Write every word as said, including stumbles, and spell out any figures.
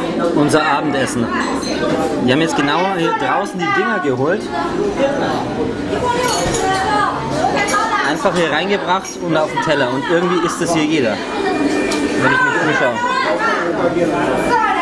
unser Abendessen. Wir haben jetzt genau hier draußen die Dinger geholt. Einfach hier reingebracht und auf den Teller. Und irgendwie isst das hier jeder. Wenn ich mich umschaue.